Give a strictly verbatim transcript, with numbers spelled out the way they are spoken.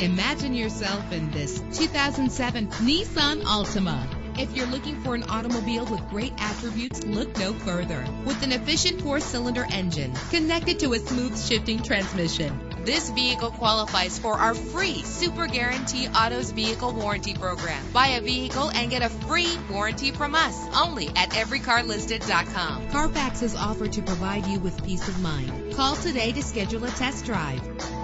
Imagine yourself in this two thousand seven Nissan Altima. If you're looking for an automobile with great attributes, look no further. With an efficient four-cylinder engine connected to a smooth shifting transmission, this vehicle qualifies for our free Super Guarantee Autos Vehicle Warranty Program. Buy a vehicle and get a free warranty from us only at every car listed dot com. Carfax is offered to provide you with peace of mind. Call today to schedule a test drive.